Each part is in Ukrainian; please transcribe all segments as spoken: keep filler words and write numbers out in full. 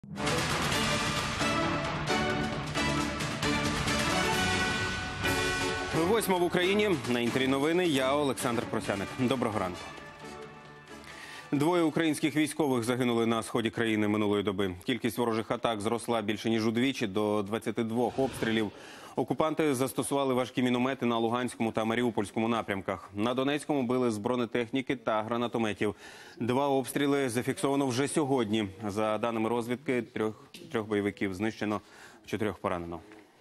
Восьма в Україні. На Інтері новини. Я Олександр Просяник. Доброго ранку. Двоє українських військових загинули на сході країни минулої доби. Кількість ворожих атак зросла більше ніж удвічі, до двадцяти двох обстрілів. Окупанти застосували важкі міномети на Луганському та Маріупольському напрямках. На Донецькому били з бронетехніки та гранатометів. Два обстріли зафіксовано вже сьогодні. За даними розвідки, трьох, трьох бойовиків знищено, чотирьох поранено.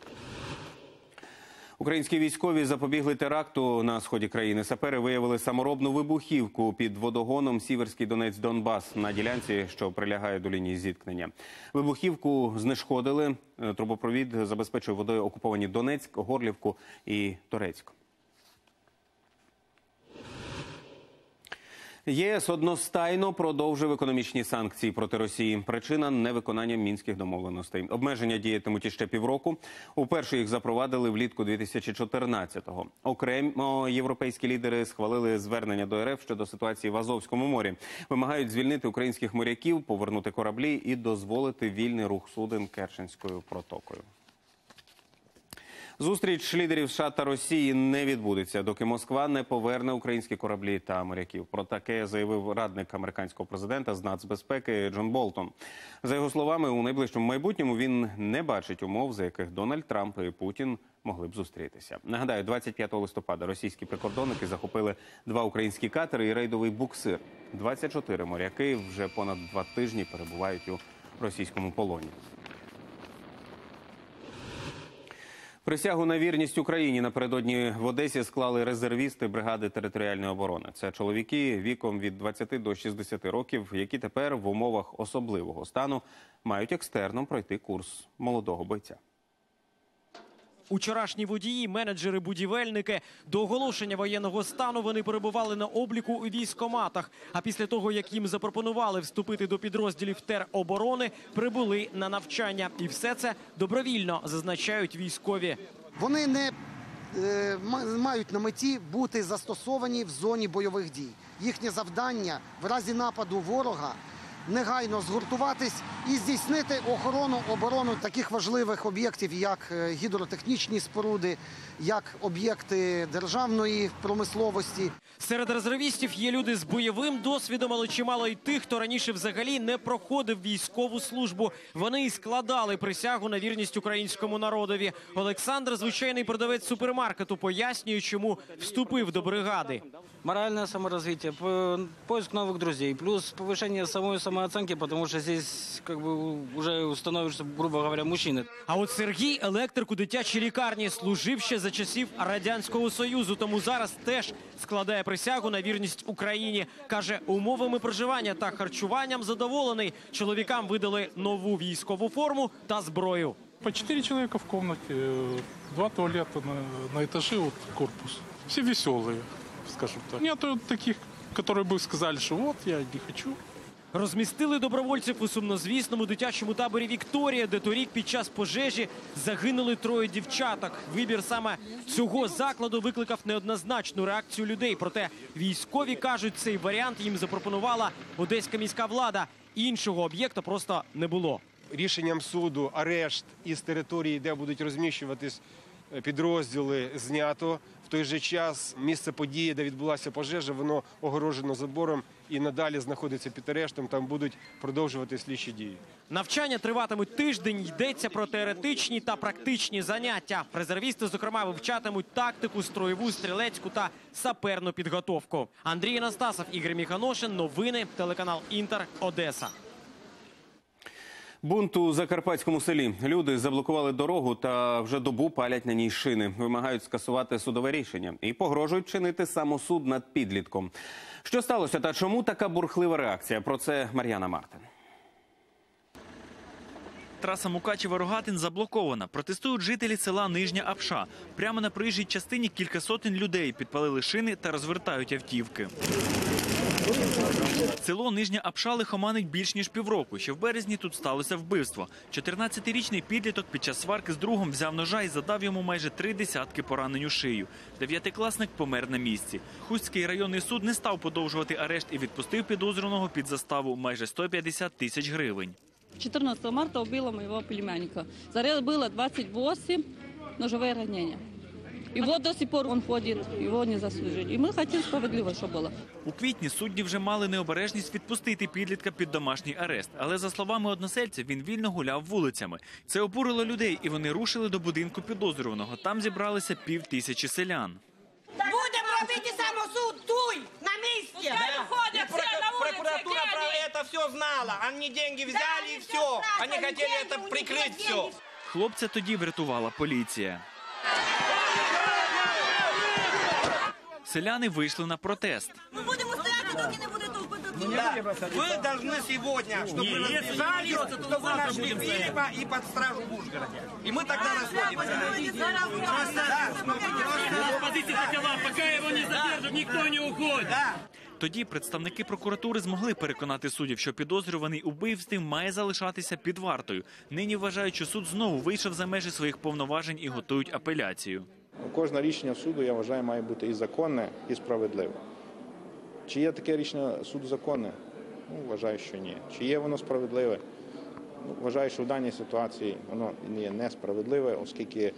Українські військові запобігли теракту на сході країни. Сапери виявили саморобну вибухівку під водогоном Сіверський Донець-Донбас на ділянці, що прилягає до лінії зіткнення. Вибухівку знешкодили. Трубопровід забезпечує водою окуповані Донецьк, Горлівку і Торецьк. ЄС одностайно продовжив економічні санкції проти Росії. Причина – невиконання мінських домовленостей. Обмеження діятимуть іще півроку. Уперше їх запровадили влітку дві тисячі чотирнадцятого. Окремо європейські лідери схвалили звернення до РФ щодо ситуації в Азовському морі. Вимагають звільнити українських моряків, повернути кораблі і дозволити вільний рух суден Керченською протокою. Зустріч лідерів США та Росії не відбудеться, доки Москва не поверне українські кораблі та моряків. Про таке заявив радник американського президента з нацбезпеки Джон Болтон. За його словами, у найближчому майбутньому він не бачить умов, за яких Дональд Трамп і Путін могли б зустрітися. Нагадаю, двадцять п'ятого листопада російські прикордонники захопили два українські катери і рейдовий буксир. двадцять чотири моряки вже понад два тижні перебувають у російському полоні. Присягу на вірність Україні напередодні в Одесі склали резервісти бригади територіальної оборони. Це чоловіки віком від двадцяти до шістдесяти років, які тепер в умовах особливого стану мають екстерном пройти курс молодого бойця. Учорашні водії, менеджери, будівельники. До оголошення воєнного стану вони перебували на обліку у військкоматах. А після того, як їм запропонували вступити до підрозділів тероборони, прибули на навчання. І все це добровільно, зазначають військові. Вони не е, мають на меті бути застосовані в зоні бойових дій. Їхнє завдання в разі нападу ворога негайно згуртуватись і здійснити охорону, оборону таких важливих об'єктів, як гідротехнічні споруди, як об'єкти державної промисловості. Серед резервістів є люди з бойовим досвідом, але чимало й тих, хто раніше взагалі не проходив військову службу. Вони і складали присягу на вірність українському народові. Олександр, звичайний продавець супермаркету, пояснює, чому вступив до бригади. Моральное саморазвитие, поиск новых друзей, плюс повышение самой самооценки, потому что здесь как бы уже становишься, грубо говоря, мужчиной. А от Сергій – електрик у дитячій лікарні, служив ще за часів Радянського Союзу, тому зараз теж складає присягу на вірність Україні. Каже, умовами проживання та харчуванням задоволений. Чоловікам видали нову військову форму та зброю. По четыре человека в комнате, два туалета на, на этаже, вот корпус. Все веселые, скажем так. Нету таких, которые бы сказали, что вот, я не хочу. Розмістили добровольців у сумнозвісному дитячому таборі «Вікторія», де торік під час пожежі загинули троє дівчаток. Вибір саме цього закладу викликав неоднозначну реакцію людей. Проте військові кажуть, цей варіант їм запропонувала одеська міська влада. Іншого об'єкта просто не було. Рішенням суду арешт із території, де будуть розміщуватись підрозділи, знято. В той же час місце події, де відбулася пожежа, воно огорожено забором і надалі знаходиться під арештом, там будуть продовжувати слідчі дії. Навчання триватимуть тиждень, йдеться про теоретичні та практичні заняття. Резервісти, зокрема, вивчатимуть тактику, строєву, стрілецьку та саперну підготовку. Андрій Анастасов, Ігор Міханошин, новини, телеканал «Інтер», Одеса. Бунт у закарпатському селі. Люди заблокували дорогу та вже добу палять на ній шини. Вимагають скасувати судове рішення і погрожують чинити самосуд над підлітком. Що сталося та чому така бурхлива реакція? Про це Мар'яна Мартин. Траса Мукачево-Рогатин заблокована. Протестують жителі села Нижня Апша. Прямо на проїжджій частині кілька сотень людей підпалили шини та розвертають автівки. Село Нижня Апша лихоманить більш ніж півроку. Ще в березні тут сталося вбивство. чотирнадцятирічний підліток під час сварки з другом взяв ножа і задав йому майже три десятки поранень у шию. Дев'ятикласник помер на місці. Хустський районний суд не став подовжувати арешт і відпустив підозрюваного під заставу майже сто п'ятдесят тисяч гривень. четырнадцатого марта убила моего племянника. Заряд было двадцать восемь, ножевые ранения. И вот до сих пор он ходит, его не заслужили. И мы хотим справедливо, щоб було. У квітні судді вже мали необережність відпустити підлітка під домашній арест. Але, за словами односельця, він вільно гуляв вулицями. Це обурило людей, і вони рушили до будинку підозрюваного. Там зібралися пів тисячі селян. Будемо робити самосуд тут, на місці. И проку- прокуратура про это все знала. Они деньги взяли и все. Они хотели это прикрыть все. Хлопця тоді врятувала поліція. Селяни вийшли на протест. Ми будемо стояти, доки не буде тут. Да. Вы должны сегодня, чтобы вы разбежали, чтобы вы нашли Филиппа и под стражу в Ужгороде. И мы тогда расходимся. Позиция такова, пока его не задержат, никто не уходит. Тоді представники прокуратури змогли переконати суддів, що підозрюваний у вбивстві має залишатися під вартою. Нині вважають, що суд знову вийшов за межі своїх повноважень і готують апеляцію. Кожне рішення суду, я вважаю, має бути і законне, і справедливе. Чи є таке рішення суду законне? Ну, вважаю, що ні. Чи є воно справедливе? Ну, вважаю, що в даній ситуації воно є несправедливе, оскільки,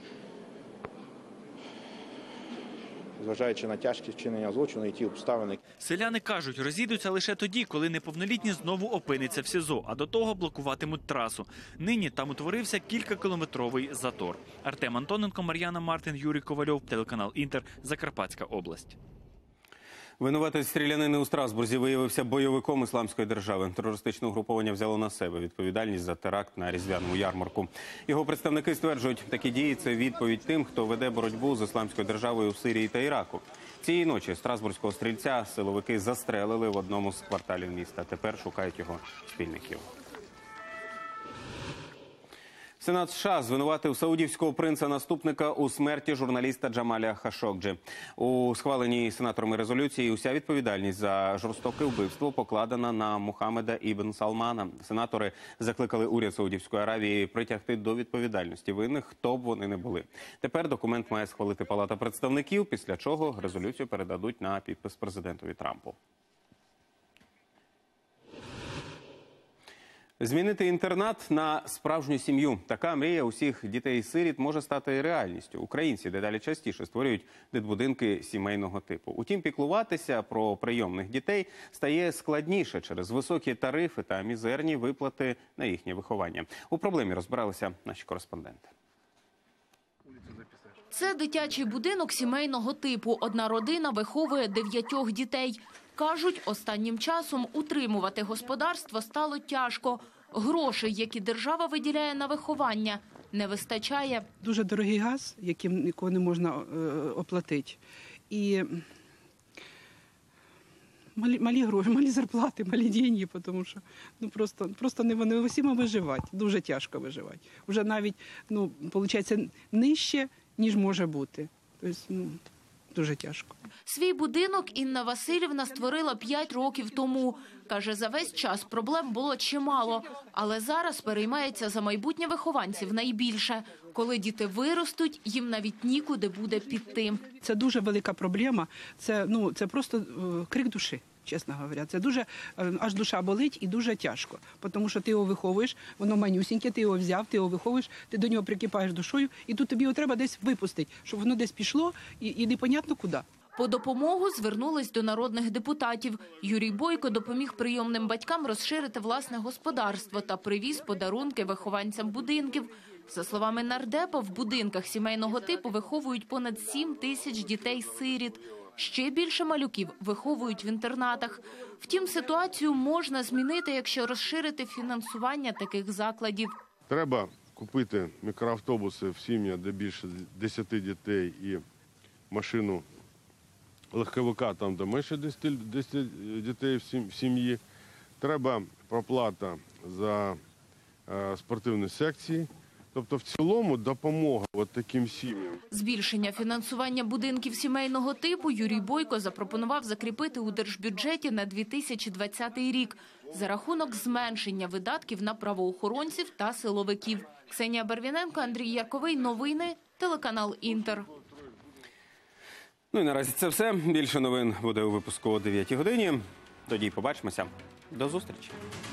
зважаючи на тяжкість вчинення злочину і ті обставини. Селяни кажуть, розійдуться лише тоді, коли неповнолітній знову опиниться в СІЗО, а до того блокуватимуть трасу. Нині там утворився кількакілометровий затор. Артем Антоненко, Мар'яна Мартин, Юрій Ковальов, телеканал «Інтер», Закарпатська область. Винуватець стрілянини у Страсбурзі виявився бойовиком Ісламської держави. Терористичне угруповання взяло на себе відповідальність за теракт на різдвяному ярмарку. Його представники стверджують, такі дії – це відповідь тим, хто веде боротьбу з Ісламською державою в Сирії та Іраку. Цієї ночі страсбурзького стрільця силовики застрелили в одному з кварталів міста. Тепер шукають його спільників. Сенат США звинуватив саудівського принца-наступника у смерті журналіста Джамаля Хашогджі. У схваленій сенаторами резолюції уся відповідальність за жорстоке вбивство покладена на Мухаммеда ібн Салмана. Сенатори закликали уряд Саудівської Аравії притягти до відповідальності винних, хто б вони не були. Тепер документ має схвалити Палата представників, після чого резолюцію передадуть на підпис президентові Трампу. Змінити інтернат на справжню сім'ю. Така мрія усіх дітей-сиріт може стати реальністю. Українці дедалі частіше створюють дитбудинки сімейного типу. Утім, піклуватися про прийомних дітей стає складніше через високі тарифи та мізерні виплати на їхнє виховання. У проблемі розбиралися наші кореспонденти. Це дитячий будинок сімейного типу. Одна родина виховує дев'ятьох дітей. Кажуть, останнім часом утримувати господарство стало тяжко. Грошей, які держава виділяє на виховання, не вистачає. Дуже дорогий газ, яким нікого не можна е, оплатити. І малі, малі гроші, малі зарплати, малі гроші, тому що ну, просто, просто невиносимо виживати, дуже тяжко виживати. Вже навіть, ну, виходить, нижче, ніж може бути. Тобто, ну, дуже тяжко. Свій будинок Інна Васильівна створила п'ять років тому. Каже, за весь час проблем було чимало. Але зараз переймається за майбутнє вихованців найбільше. Коли діти виростуть, їм навіть нікуди буде піти. Це дуже велика проблема. Це, ну, це просто е, крик душі, чесно говоря. Це дуже, е, аж душа болить і дуже тяжко. Тому що ти його виховуєш, воно манюсіньке, ти його взяв, ти його виховуєш, ти до нього прикипаєш душою, і тут тобі його треба десь випустити, щоб воно десь пішло і, і непонятно куди. По допомогу звернулись до народних депутатів. Юрій Бойко допоміг прийомним батькам розширити власне господарство та привіз подарунки вихованцям будинків. За словами нардепа, в будинках сімейного типу виховують понад сім тисяч дітей-сиріт. Ще більше малюків виховують в інтернатах. Втім, ситуацію можна змінити, якщо розширити фінансування таких закладів. Треба купити мікроавтобуси в сім'ях, де більше десяти дітей, і машину легковика, там, де менше десяти дітей в сім'ї. Треба проплата за е, спортивні секції. Тобто, в цілому, допомога от таким сім'ям. Збільшення фінансування будинків сімейного типу Юрій Бойко запропонував закріпити у держбюджеті на дві тисячі двадцятий рік за рахунок зменшення видатків на правоохоронців та силовиків. Ксенія Барвіненко, Андрій Ярковий. Новини. Телеканал «Інтер». Ну і наразі це все. Більше новин буде у випуску о дев'ятій годині. Тоді побачимося. До зустрічі.